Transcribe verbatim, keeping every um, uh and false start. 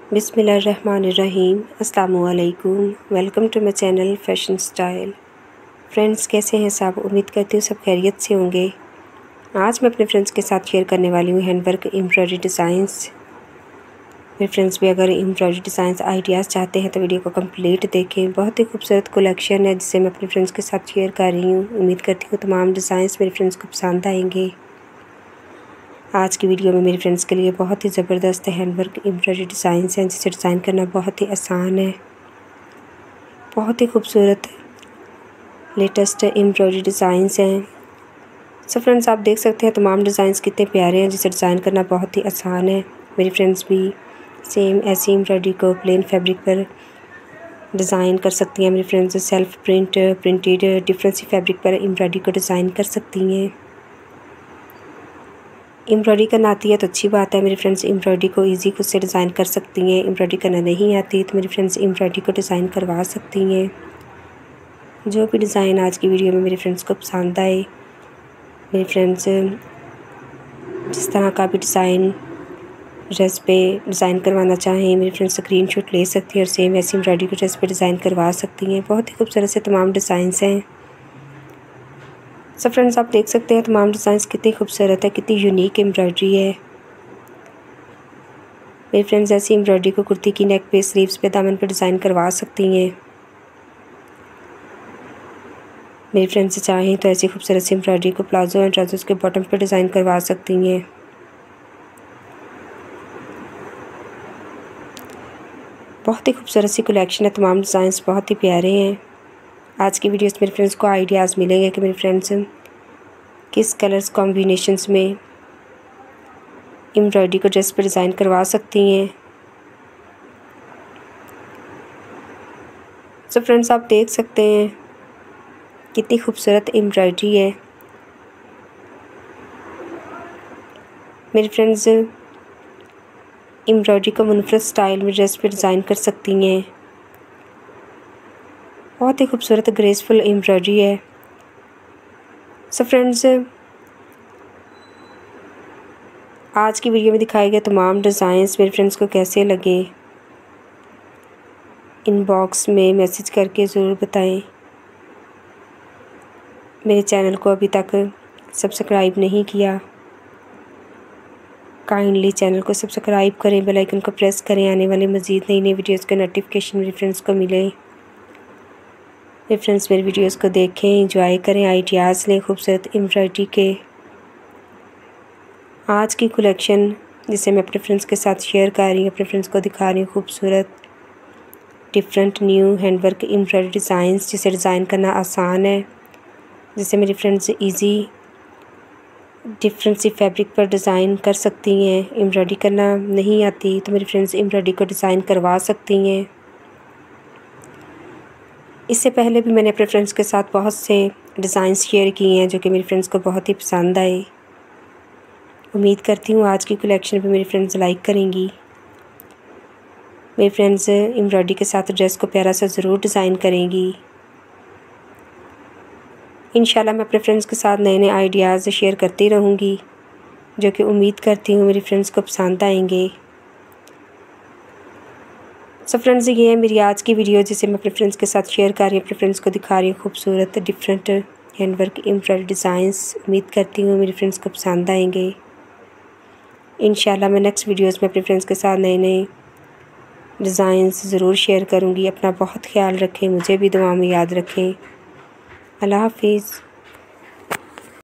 बिस्मिल्लाहिर्रहमानिर्रहीम। अस्सलामुअलैकुम। Welcome to my channel fashion style. Friends, कैसे हैं सब? उम्मीद करती हूँ सब खैरियत से होंगे। आज मैं अपने फ्रेंड्स के साथ शेयर करने वाली हूँ हैंडवर्क एम्ब्रॉयडरी डिज़ाइंस। मेरे फ्रेंड्स भी अगर एम्ब्रॉयडरी डिज़ाइंस आइडियाज़ चाहते हैं तो वीडियो को कंप्लीट देखें। बहुत ही खूबसूरत कलेक्शन है जिसे मैं अपने फ्रेंड्स के साथ शेयर कर रही हूँ। उम्मीद करती हूँ तमाम डिज़ाइंस मेरे फ्रेंड्स को पसंद आएंगे। आज की वीडियो में मेरे फ्रेंड्स के लिए बहुत ही ज़बरदस्त हैंडवर्क एम्ब्रॉयडरी डिज़ाइंस हैं जिसे डिज़ाइन करना बहुत ही आसान है। बहुत ही खूबसूरत लेटेस्ट एम्ब्रॉयडरी डिज़ाइंस हैं। सो फ्रेंड्स, आप देख सकते हैं तमाम डिज़ाइंस कितने प्यारे हैं जिसे डिज़ाइन करना बहुत ही आसान है। मेरी फ्रेंड्स भी सेम ऐसी एम्ब्रॉयडरी को प्लेन फैब्रिक पर डिज़ाइन कर सकती हैं। मेरी friends self print printed different सी फैब्रिक पर एम्ब्रॉयडरी को डिज़ाइन कर सकती हैं। एम्ब्रॉयडरी करना आती है तो अच्छी बात है। मेरी फ्रेंड्स एम्ब्रॉयडरी को इजी खुद से डिज़ाइन कर सकती हैं। एम्ब्रॉयडरी करना नहीं आती तो मेरी फ्रेंड्स एम्ब्रॉयडरी को डिज़ाइन करवा सकती हैं। जो भी डिज़ाइन आज की वीडियो में मेरी फ्रेंड्स को पसंद आए, मेरी फ्रेंड्स जिस तरह का भी डिज़ाइन ड्रेस पे डिज़ाइन करवाना चाहें, मेरी फ्रेंड्स स्क्रीनशॉट ले सकती हैं और सेम ऐसी एम्ब्रॉयडरी को ड्रेस पे डिज़ाइन करवा सकती हैं। बहुत ही खूबसूरत से तमाम डिज़ाइंस हैं। सब फ्रेंड्स, आप देख सकते हैं तमाम डिज़ाइंस कितनी खूबसूरत है, कितनी यूनिक एम्ब्रॉयडरी है। मेरी फ्रेंड्स ऐसी एम्ब्रॉयडरी को कुर्ती की नेक पे, स्लीव्स पे, दामन पे डिज़ाइन करवा सकती हैं। मेरी फ्रेंड्स चाहें तो ऐसी खूबसूरत सी एम्ब्रॉयडरी को प्लाजो एंड ट्राउजर्स के बॉटम पे डिज़ाइन करवा सकती हैं। बहुत ही खूबसूरत सी कलेक्शन है। तमाम डिज़ाइंस बहुत ही प्यारे हैं। आज की वीडियोस मेरे फ्रेंड्स को आइडियाज़ मिलेंगे कि मेरे फ्रेंड्स किस कलर्स कॉम्बिनेशंस में एम्ब्रॉयडरी को ड्रेस पर डिज़ाइन करवा सकती हैं। सो फ्रेंड्स, आप देख सकते हैं कितनी खूबसूरत एम्ब्रॉयडरी है। मेरे फ्रेंड्स एम्ब्रॉयडरी को मुनफरद स्टाइल में ड्रेस पर डिज़ाइन कर सकती हैं। बहुत ही खूबसूरत ग्रेसफुल एम्ब्रॉयडरी है। सो फ्रेंड्स, आज की वीडियो में दिखाए गए तमाम डिज़ाइंस मेरे फ्रेंड्स को कैसे लगे, इनबॉक्स में मैसेज करके ज़रूर बताएं। मेरे चैनल को अभी तक सब्सक्राइब नहीं किया, काइंडली चैनल को सब्सक्राइब करें, बेल आइकन को प्रेस करें, आने वाले मज़ीद नई नई वीडियोस का नोटिफिकेशन मेरे फ्रेंड्स को मिले। मेरे फ्रेंड्स मेरे वीडियोस को देखें, एंजॉय करें, आइडियाज़ लें खूबसूरत एम्ब्रॉयडरी के। आज की कलेक्शन जिसे मैं अपने फ्रेंड्स के साथ शेयर कर रही हूँ, अपने फ्रेंड्स को दिखा रही हूँ खूबसूरत different new handwork embroidery designs जिसे डिज़ाइन करना आसान है, जिसे मेरी फ्रेंड्स इजी डिफरेंट सी फैब्रिक पर डिज़ाइन कर सकती हैं। एम्ब्रॉयडरी करना नहीं आती तो मेरी फ्रेंड्स एम्ब्रॉयडरी को डिज़ाइन करवा सकती हैं। इससे पहले भी मैंने अपने फ्रेंड्स के साथ बहुत से डिज़ाइंस शेयर किए हैं जो कि मेरी फ्रेंड्स को बहुत ही पसंद आए। उम्मीद करती हूँ आज की कलेक्शन भी मेरी फ्रेंड्स लाइक करेंगी। मेरी फ्रेंड्स एम्ब्रॉयडरी के साथ ड्रेस को प्यारा सा ज़रूर डिज़ाइन करेंगी। इंशाल्लाह मैं अपने फ्रेंड्स के साथ नए नए आइडियाज़ शेयर करती रहूँगी जो कि उम्मीद करती हूँ मेरी फ्रेंड्स को पसंद आएंगे। सो फ्रेंड्स, ये है मेरी आज की वीडियो जिसे मैं अपने फ्रेंड्स के साथ शेयर कर रही हूँ, अपने फ्रेंड्स को दिखा रही हूँ खूबसूरत डिफरेंट हैंडवर्क एम्ब्रॉयडरी डिज़ाइंस। उम्मीद करती हूँ मेरी फ्रेंड्स को पसंद आएंगे। इंशाल्लाह मैं नेक्स्ट वीडियोज़ में अपने फ्रेंड्स के साथ नए नए डिज़ाइंस ज़रूर शेयर करूँगी। अपना बहुत ख्याल रखें, मुझे भी दुआ में याद रखें। अल्लाह हाफिज़।